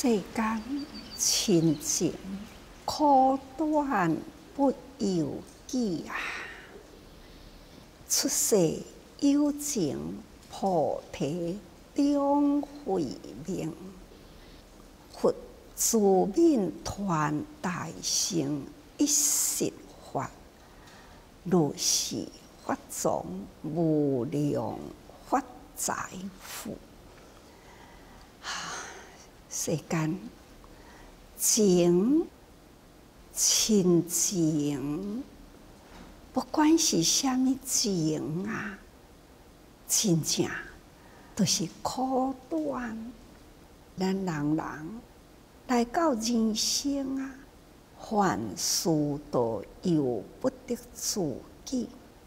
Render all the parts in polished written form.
世间亲情苦短不由己啊！出世有情菩提中慧命，佛自命传大乘一实法，如是法中无量发财富。世间情亲情，不管是什么情啊，真正都是苦短。咱人来到人生啊，凡事都由不得自己。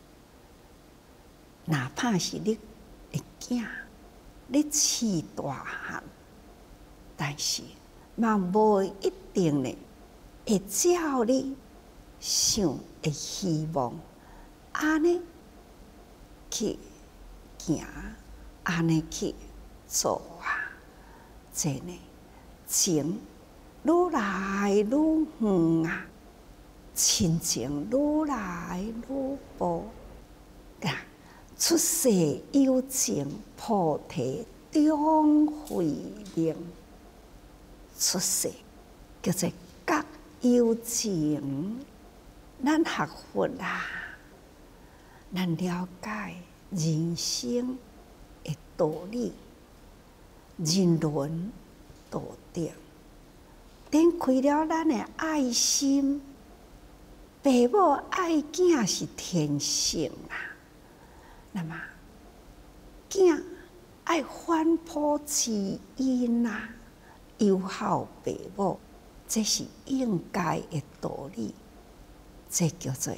哪怕是你的囝，你饲大汉，但是嘛无一定呢，会照你想的希望，安尼去行，安尼去做啊，这呢情愈来愈远啊，亲情愈来愈薄啊。出世有情菩提中慧命，出世叫做觉有情。咱学佛啊，咱了解人生的道理，人伦道德，展开了咱的爱心。父母爱囝是天性啊，那么囝爱反哺知音啊，友好父母，这是应该的道理。这叫做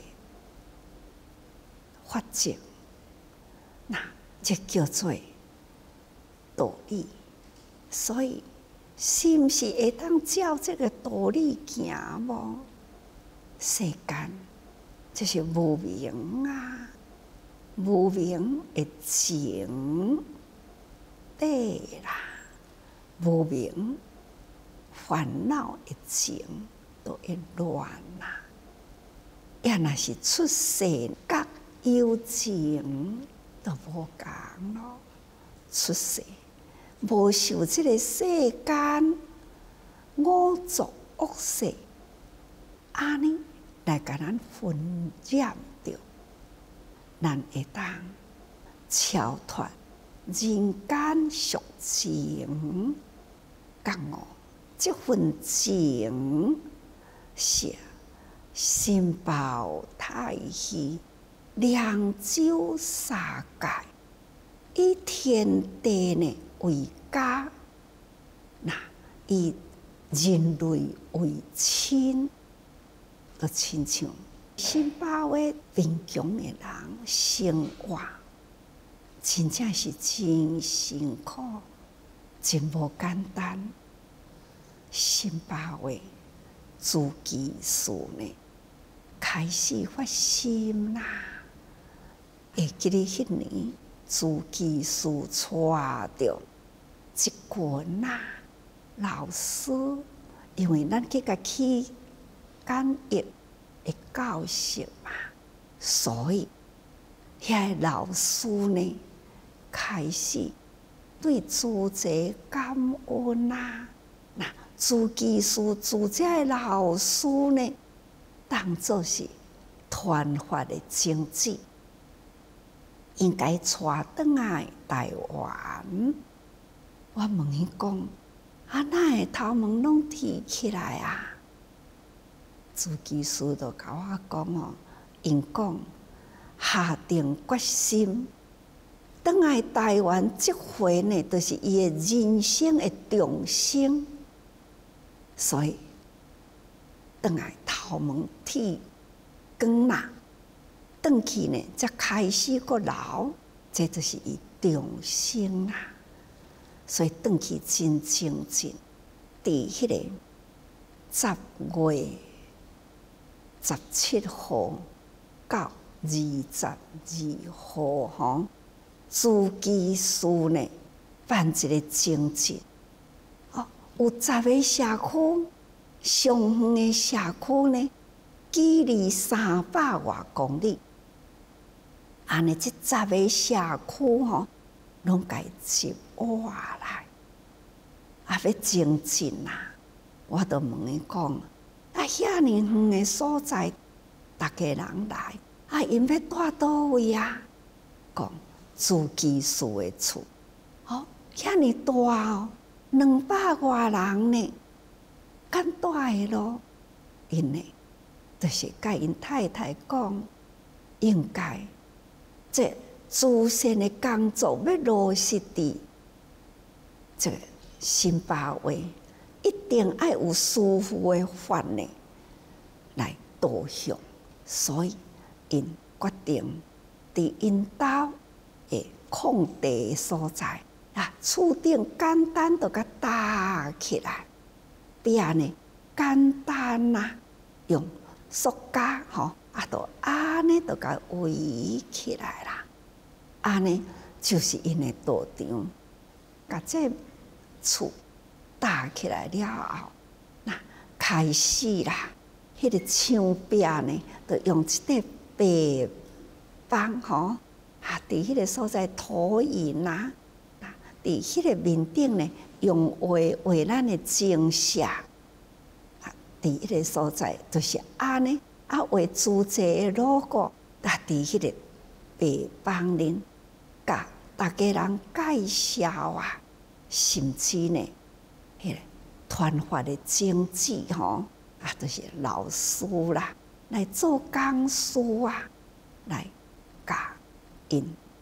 法则，那这叫做道理。所以，是不是会当照这个道理行无？世间就是无明啊，无明的情对啦，无明烦恼的情都会乱啦。也若是出世觉有情，都无共咯。出世无受这个世间五浊恶世，安尼来甲咱熏染着，咱会当超脱人间俗情，觉悟这份情是心抱太虚，两周三界，以天地呢为家，那以人类为亲，就亲像心抱的贫穷的人生活，真正是真辛苦，真无简单。心抱的自己事呢，开始发心啦。会记得迄年，自己事带着一群老师，因为咱去甲起简易的教室嘛，所以遐老师呢，开始对主者感恩啊。那自己事自这的老师呢，当作是传法的宗旨，应该带转来台湾。我问伊讲，哪会头毛拢剃起来啊？自己师就甲我讲哦，因讲下定决心，转来台湾这回呢，就是伊的人生的重生。所以，转来头毛剃光啦，转去呢，才开始个老，这就是伊重生啦。所以转去真清净，伫迄个10月17号到22号吼，自己师呢办一个精进。 有10个社区，上远的社区呢，距离300多公里。安尼，这10个社区吼，拢家接我来，要精进啊！我就问伊讲，遐尼远的所在，大家人来，因要住倒位啊？讲自己厝的厝，遐尼大哦，200多人呢，敢住的咯？因呢，就是甲因太太讲，应该这自身的工作要落实伫这新巴威，一定要有师父的法呢来导向，所以因决定伫因兜的空地所在厝顶简单就甲搭起来，壁呢简单用塑胶就安尼就甲围起来啦。安尼就是因的道场，甲这厝搭起来了后，开始啦。迄个墙壁呢，就用一块白板伫迄个所在涂印伫迄个面顶呢，用画咱的精舍。伫迄个所在就是安尼，画主题的 logo， 伫迄个白板顶，甲大家人介绍甚至呢，迄个传法的经济就是老师啦，来做讲师来教因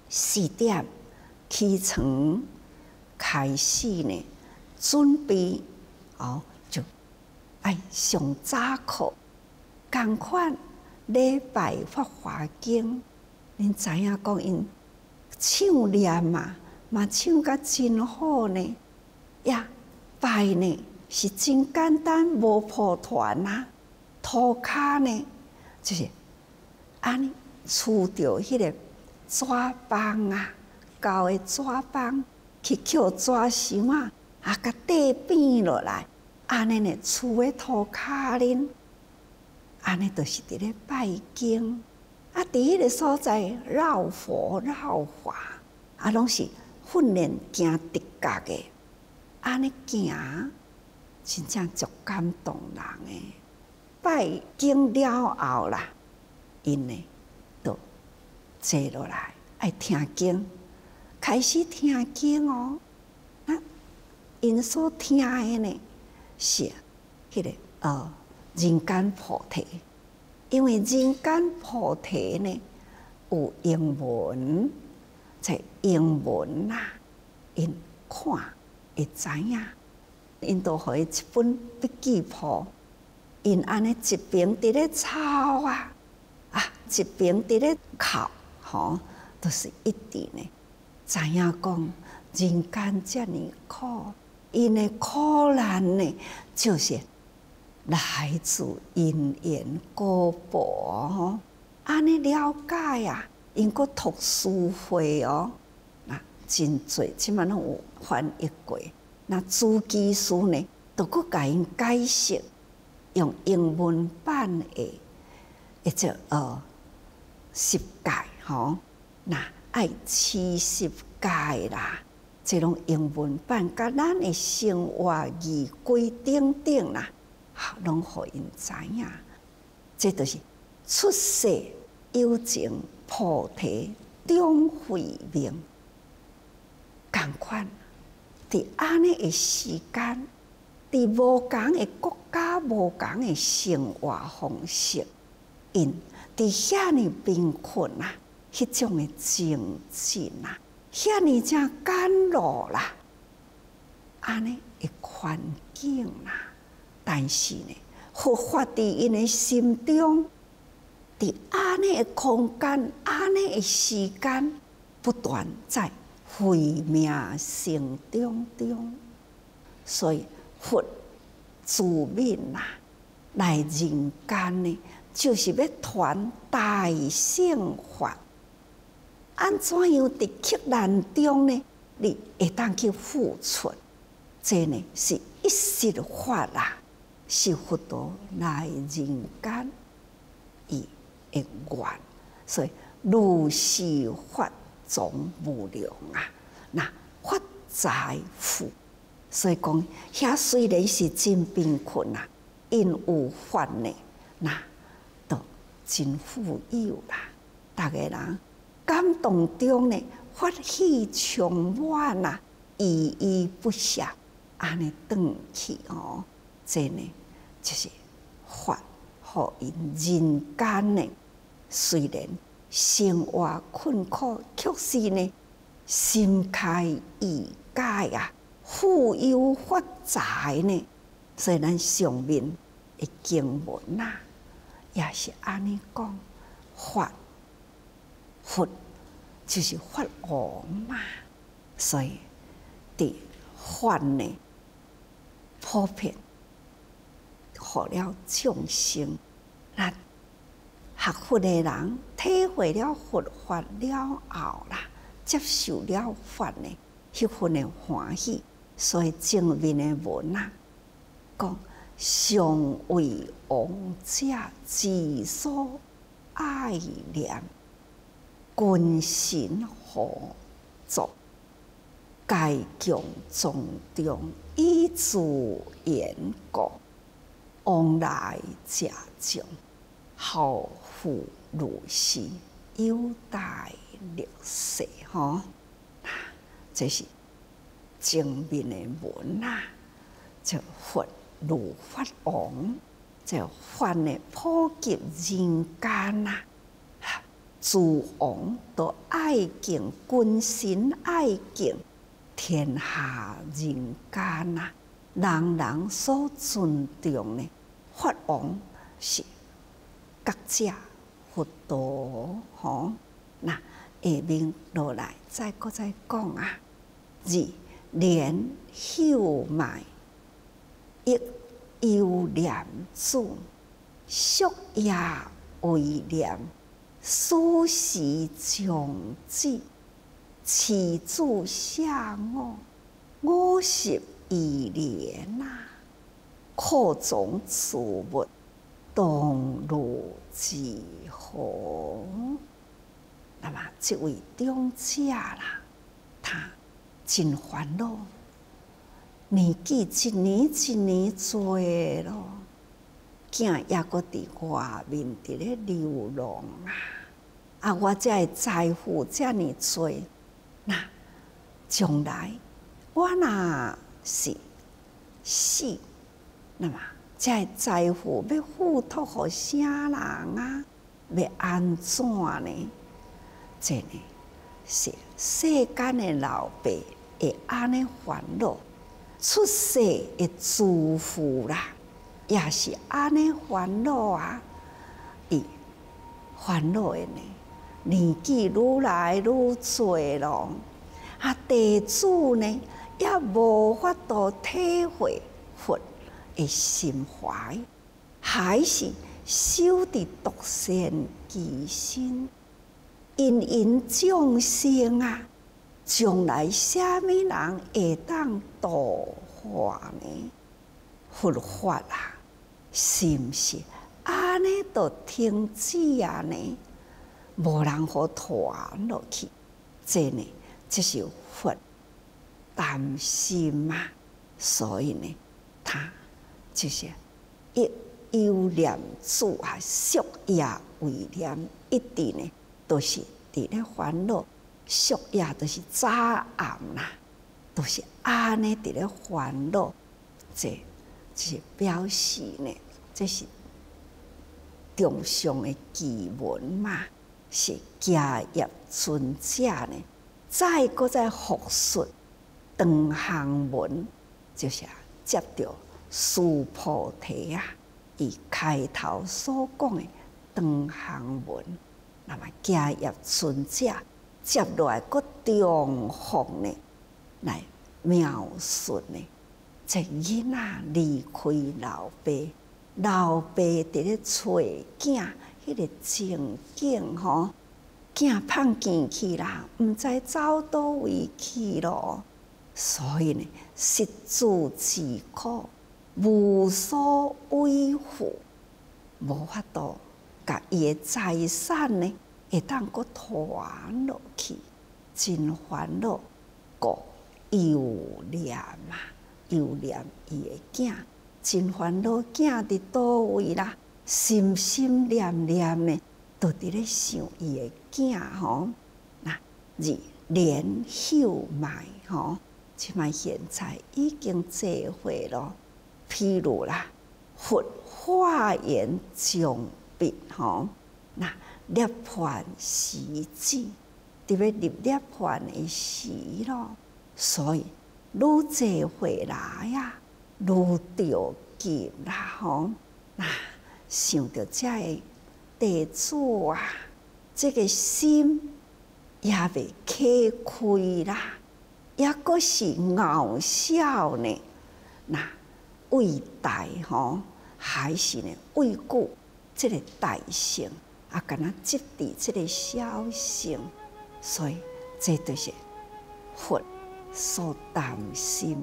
4点起床开始呢，准备就爱上早课，同款礼拜法华经，恁知影讲因唱念嘛唱甲真好呢，拜呢。是真简单，无抱团涂骹呢，就是安尼触着迄个纸棒厚的纸棒，去捡纸箱甲底变落来，安尼呢触喺涂骹恁，安尼就是伫咧拜经伫迄个所在绕佛绕法拢是训练行直觉的，安尼行。真正足感动人诶！拜经了后啦，因呢就坐落来爱听经，开始听经因所听诶呢是迄个人间菩提，因为人间菩提呢有英文，在英文因看会知影。因都互伊一本笔记簿，因安尼一边伫咧抄一边伫咧哭，都是一直呢，知影讲人间遮尔苦，因的苦难呢，就是来自因缘果报安尼了解因阁读书会真侪，即满拢有翻译过。主基师呢，都阁甲因解释，用英文版的只10届爱70届啦，这种英文版甲咱的生活仪规等等拢互因知影。这就是出世有情菩提终慧命，同款。伫安尼的时间，伫无同的国家、无同的生活方式，因伫遐尼贫困迄种的情境遐尼正艰苦安尼的环境但是呢，佛法伫因的心中，伫安尼的空间、安尼的时间，不断在慧命成长中，所以佛自命来人间呢，就是要传大乘法。安怎样伫极难中呢？你会当去付出，这呢是一切法啊，是佛陀来人间伊的愿，所以如是法总无量啊！那法财富，所以讲遐虽然是真贫困啊，因有法呢，那都真富有啦。大家人感动中呢，法喜充满啊，依依不舍，安尼转去哦，这呢就是法，互因人间呢，虽然生活困苦，却是呢心开意解啊，富有发财呢。所以咱上面的经文啊，也是安尼讲，佛就是法王嘛。所以伫法呢普遍，互了众生，那学佛的人体会了佛法了后啦，接受了法呢，迄份的欢喜。所以正面的文啊，讲上为王者之所爱念，君臣合作，盖强众中以自言故，往来者众，好富如是，有待六世吼。这是正面的文啊，就佛如法王，就法呢普及人间啊，诸王都爱敬，君臣爱敬，天下人间啊，人人所尊重呢。法王是觉者佛陀吼。那下面落来再讲啊，二莲秀迈，亦有念子，宿夜为念，苏时将至，持住下我十二年啊，扩种此物，当如之何？那么这位长者啦，他真烦恼，年纪一年一年多咯，囝也搁伫外面伫咧流浪啊！我这的财富这么多，那将来我若是死，那么这的财富要付托互啥人啊？要安怎呢？这呢是世间的老爸会安尼烦恼，出世的祖父啦，也是安尼烦恼啊！伊烦恼的呢，年纪愈来愈多咯，弟子呢也无法度体会佛的心怀，还是修伫独善其身。因众生啊，将来啥物人会当度化呢？佛法啊，是毋是安尼就停止啊呢？无人好传落去，这呢，这是佛担心啊，所以呢，他就是一有念子啊，宿夜为念，一直呢。都是伫咧烦恼，宿夜都是早暗啦，都是安尼伫咧烦恼，这是表示呢，这是中上的奇文嘛，是家业尊者呢，再复述长行文，就是接着苏菩提啊，伊开头所讲的长行文。那么家业尊者接落来，搁重复呢来描述呢，这囡仔离开老爸，老爸伫咧找囝，迄个情景吼，囝碰见去啦，毋知走倒位去咯， 所以呢，实自自苦，无所维护，无法度甲伊的财产呢，会当搁传落去，真烦恼，故又念嘛，又念伊的囝，真烦恼囝伫倒位啦？心心念念呢，都伫咧想伊的囝吼。那而莲秀埋吼，即摆现在已经济会咯。譬如啦，佛化缘将毕吼，那涅槃时至，伫要入涅槃的时咯，所以愈济会来啊，愈着急啦吼。那想到这个弟子啊，这个心也未启开啦，也阁是傲笑呢。那为大吼，还是呢为故这个大乘啊，敢若执伫这个小乘，所以这就是佛所担心。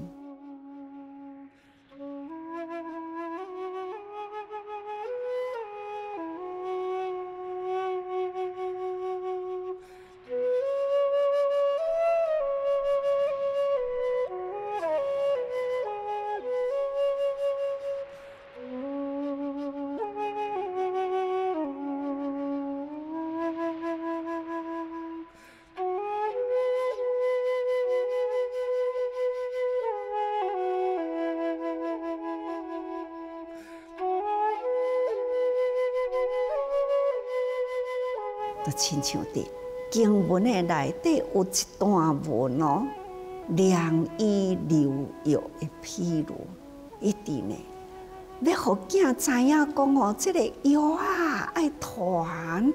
就亲像伫经文的内底有一段文哦，良医流药的譬如，一定呢，要互囝知影讲哦，这个药啊爱传，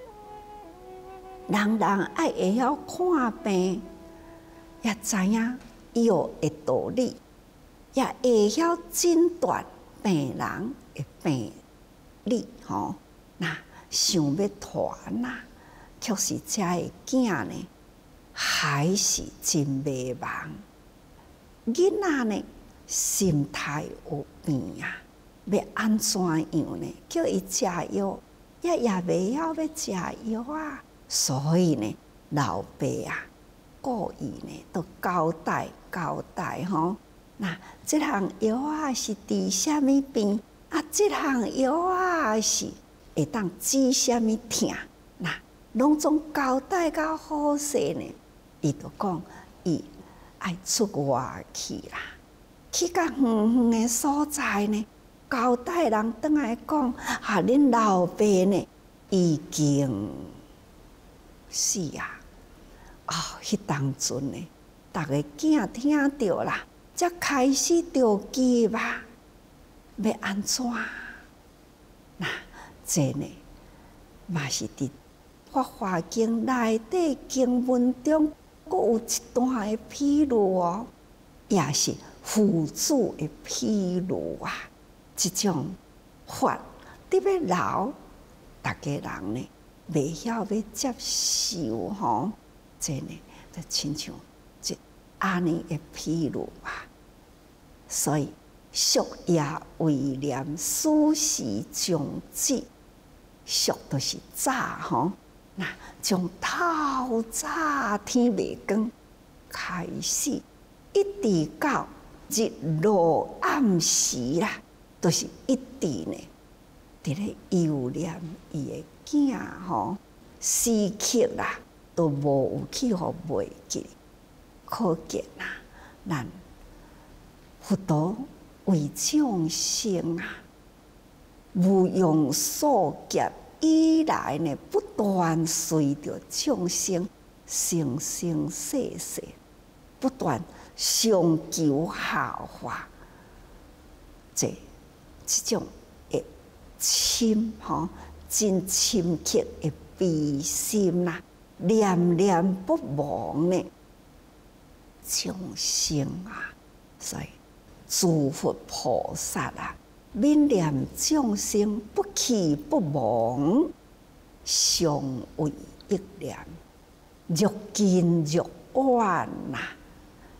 人爱会晓看病，也知影药的道理，也会晓诊断病人的病理吼。那想要传啊，确实这个囝呢，还是真迷茫。囡仔呢，心态有变啊，要安怎样呢？叫伊食药，也袂晓要食药啊。所以呢，老爸啊，故意呢，都交代吼。那这项药啊是治什么病？啊，这项药啊是会当治什么痛？那拢总交代到好势呢。伊就讲，伊爱出外去啦，去到远远的所在呢，交代人转来讲，啊，恁老爸呢已经死啊！哦，迄当阵呢，逐个囝听着啦，才开始着急吧，要安怎？那这呢，嘛是伫《法华经》内底经文中，阁有一段的譬如哦，也是父子的譬如啊。这种法特别老，大家人呢袂晓要接受吼，这呢就亲像这安尼的譬如啊。所以宿夜为念，死时将至。宿都是早吼，那从透早天未光开始，一直到日落暗时啦，都是一直呢，伫咧忧念伊的囝吼，时刻啦都无有去互袂记，可见啊，咱佛陀为众生啊，无用数劫以来呢，不断随着众生生生世世，不断上求下化，这种的深吼，真深刻的悲心啦，念念不忘呢，众生啊，所以诸佛菩萨啊，悯念众生不弃不忘，常为一念，欲近欲远呐，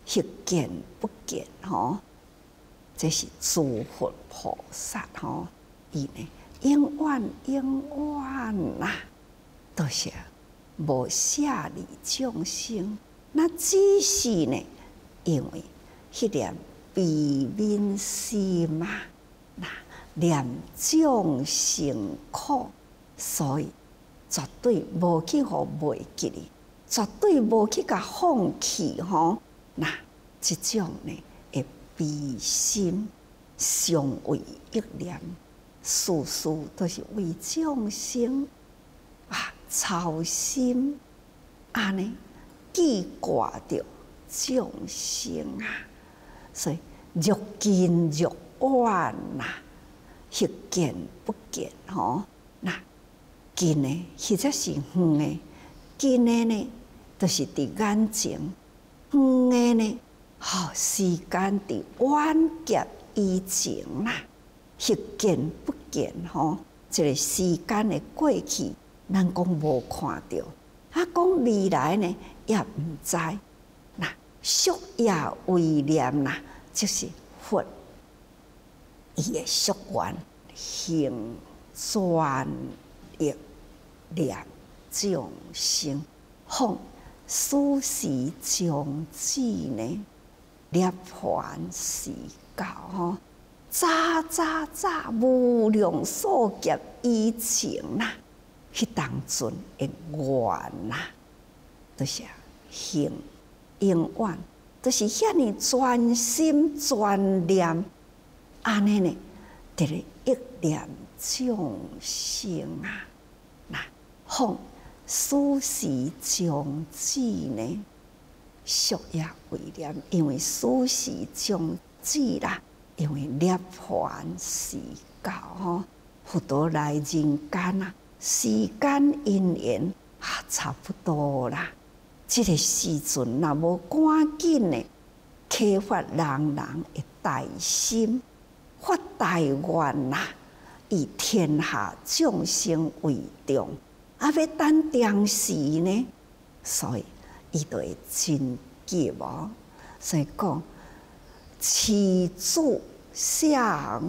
翕见不见吼，这是诸佛菩萨吼，伊呢永远呐，都是无舍离众生。那只是呢，因为迄念悲悯心啊，那念众生苦，所以绝对无去互袂记哩，绝对无去甲放弃吼。那这种呢，会悲心，常为一念，事事都是为众生啊，操心安尼记挂着众生啊，所以越近越远呐，翕见不见吼。那近的或者是远的，近的呢，就是伫眼前；远的呢，时间伫晚劫以前啦。翕见不见吼，这个时间的过去，咱讲无看到，讲未来呢，也毋知。那宿业为念啦，就是佛伊的宿愿行专一念众生，奉殊时将至呢，涅槃时到吼。早无量数劫以前啦，迄当阵的愿啦，就是行永远，就是遐尼专心专念，安尼呢，得了一念众生啊，那奉殊时将至呢，宿业为念，因为殊时将至啦。因为涅槃时到吼，佛陀来人间啊，时间因缘差不多啦。这个时阵若无赶紧的启发人的大心，发大愿啦，以天下众生为重，要等当时呢，所以伊就会真急哦。所以讲。持住下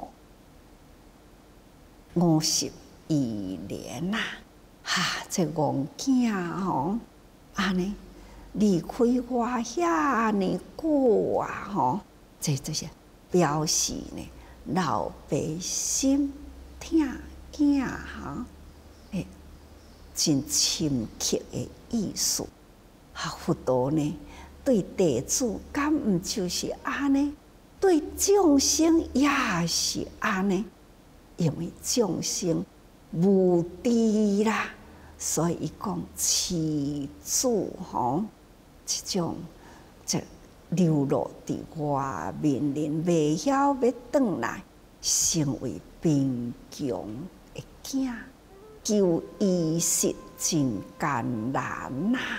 50年呐，这戆囝吼，安尼离开我遐尼久啊吼，这就是表示呢老爸心疼囝哈，真深刻的意思。佛陀呢？对弟子，敢毋就是安尼？对众生也是安尼，因为众生无知啦，所以伊讲持住吼，这流落伫外面人，未晓要转来，成为贫穷的囝，求衣食真艰难呐。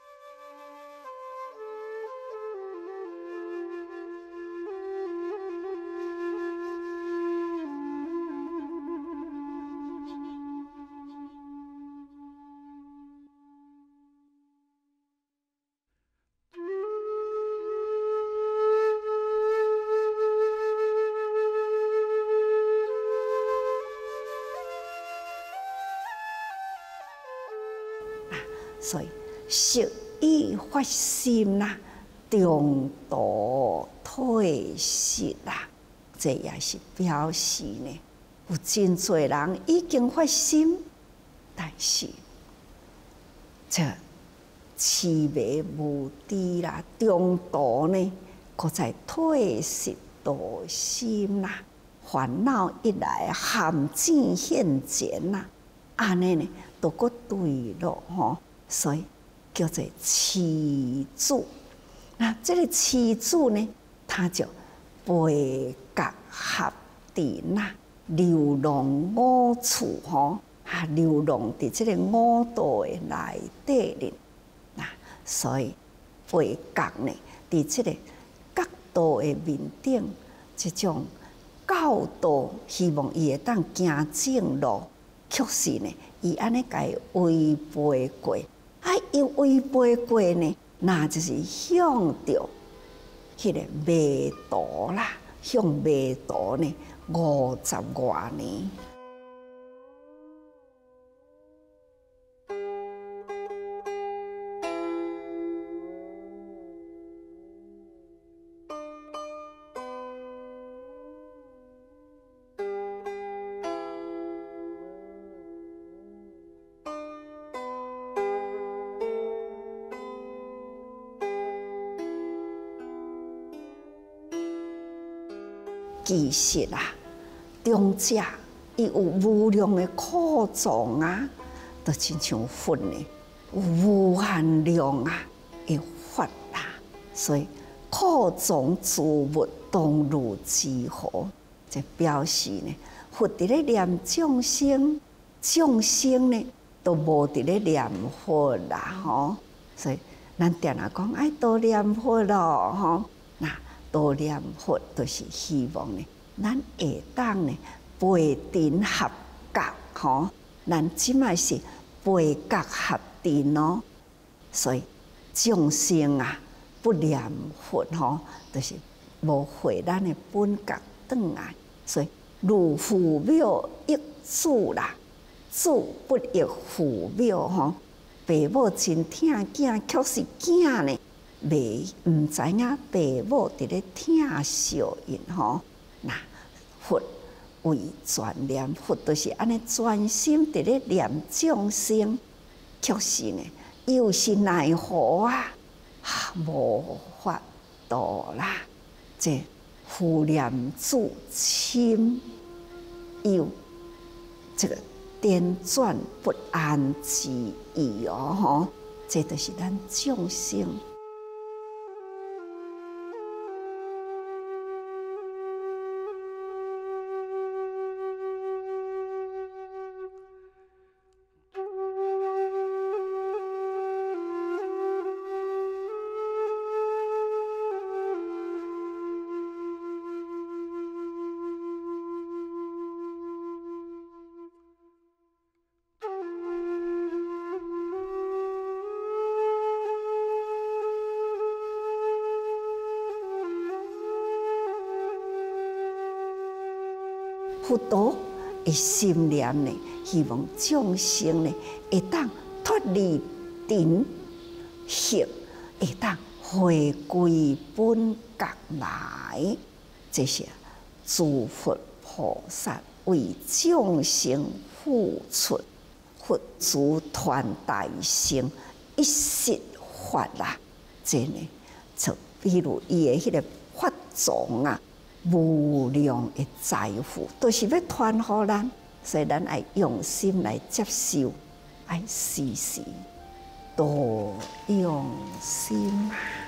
所以适意发心啦，中途退失啦，这也是表示呢，有真多人已经发心，但是这痴迷无知啦，中途呢，搁再退失道心啦，烦恼一来，陷阱现前啦，安尼呢，都搁对咯吼。所以叫做持住。那这个持住呢，它就背觉合伫那流浪五处吼，流浪伫这个五道的内底哩。那所以背觉呢，伫这个角度的面顶，这种教导，希望伊会当行正路，确实呢，伊安尼家违背过。伊违背过呢，那就是向着迄个弥陀啦，向弥陀呢50多年。其实啊，中者伊有无量的苦藏啊，就亲像佛呢，有无限量啊的法啦。所以苦藏诸物当如之何？这表示呢，佛伫咧念众生，众生呢都无伫咧念佛啦吼。所以咱定下讲爱多念佛咯吼。那多念佛，就是希望呢，咱会当呢培den合觉吼。咱即卖是培觉合den哦，所以众生啊不念佛吼，就是无回咱的本觉转来。所以如父母益子啦，子不益父母吼。爸母真疼囝，却是囝呢。毋知影爸母伫咧疼惜因吼，那佛为专念，佛就是安尼专心伫咧念众生，却是呢又是奈何啊，无法度啦。这父念子亲，有这个颠转不安之意哦吼，这就是咱众生。佛陀的心念呢，希望众生呢会当脱离尘习，会当回归本觉来。这些诸佛菩萨为众生付出，佛祖传大乘一实法啦。这呢，就比如伊的迄个法藏啊。无量的财富，都是要传互咱，所以咱爱用心来接受，爱时时多用心啊。